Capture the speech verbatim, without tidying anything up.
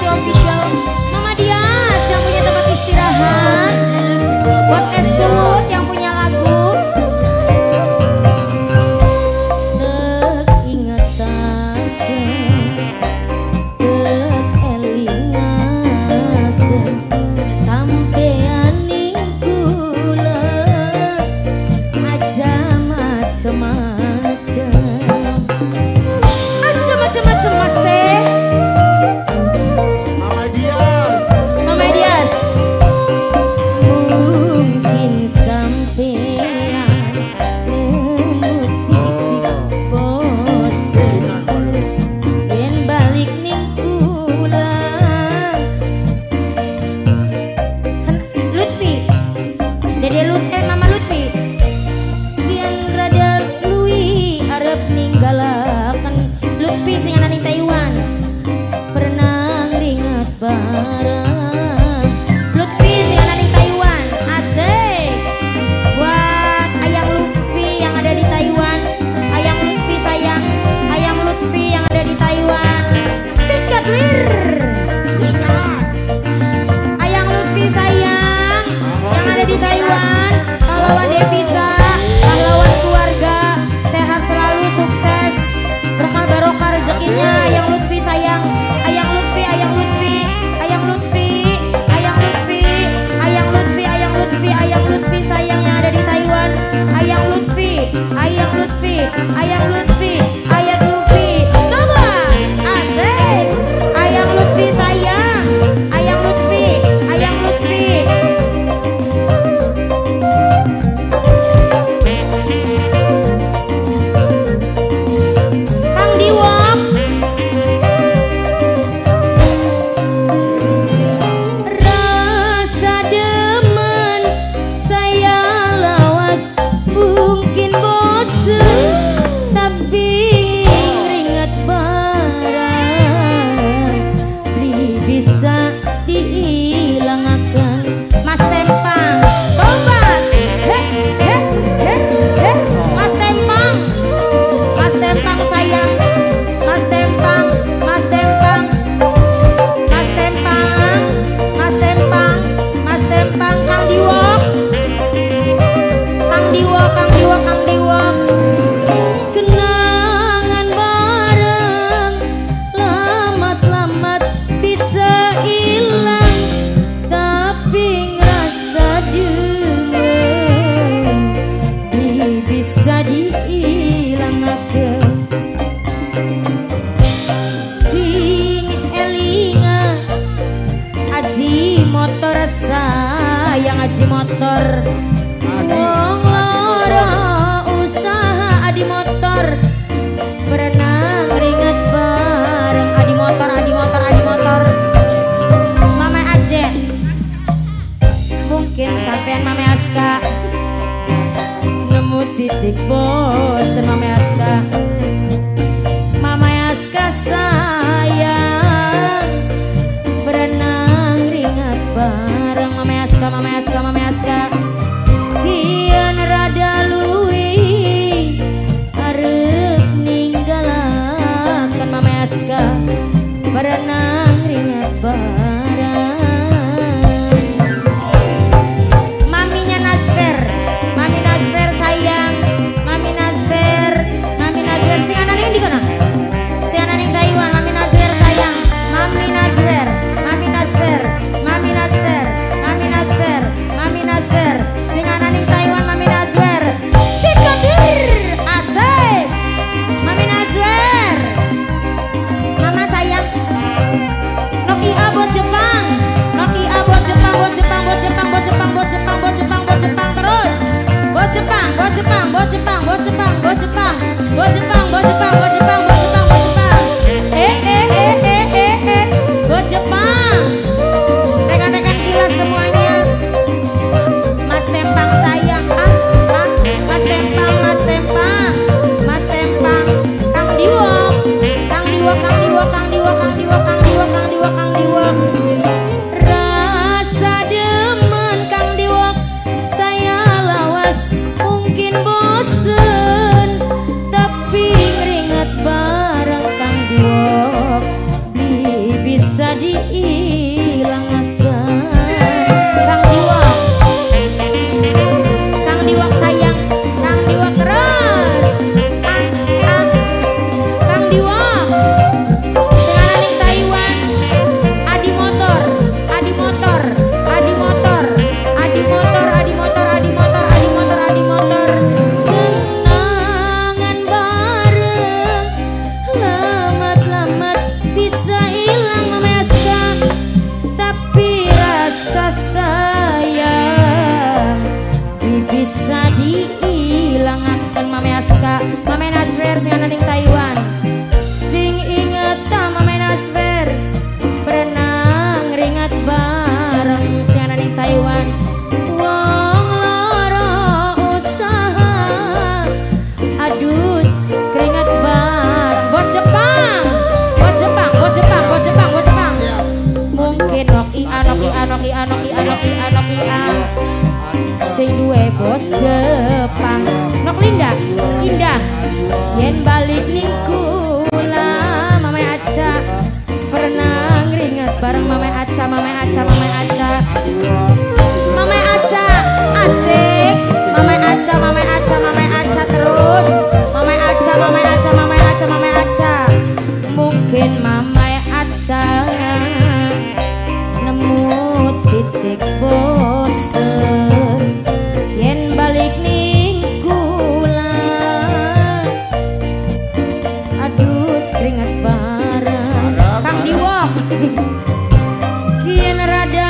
Lutfi Official. Mama Dias yang punya tempat istirahat. Bos Eskut yang punya lagu. Aji motor wong loro usaha Adi motor berenang ringet bareng Adi motor Adi motor Adi motor Mama Ajen mungkin sampean Mama Aska nemu titik bosen Mama Aska Mama Aska sayang berenang ringet bareng Mama Aska Mama Aska Mama Aska bisa dihilangkan. Kang Diwak, Kang Diwak sayang, Kang Diwak terus. Ah, ah. Kang Diwak, sekarang di Taiwan. Adi motor, Adi motor, Adi motor, Adi motor, Adi motor, Adi motor, Adi motor, Adi motor. Kenangan bareng, lamat-lamat bisa hilang memeska, tapi rasa sayang bisa dihilangkan Mame Aska, Mame Nasfer sing ana ning Taiwan. Sing inget ta Mame Nasfer pernah ngeringat bareng sing ana ning Taiwan. Wong loro usaha adus keringat bareng. Bos Jepang, bos Jepang, bos Jepang, bos Jepang, bos Jepang. Mungkin nok ia nok ia nok ia nok ia nok ia nok ia sing duwe bos Jepang. Nok Linda, Indah, yen balik ning kula Mame Aca pernah ngeringet bareng Mame Aca, Mame Aca, Mame Aca. Mame Aca asik, Mame Aca, Mame Aca, Mame Aca terus. Mame Aca, Mame Aca, Mame Aca, Mame Aca. Mungkin Mame Aca nemu titik bosen yen balik ning kula adus keringat bareng. Kang Diwak kien rada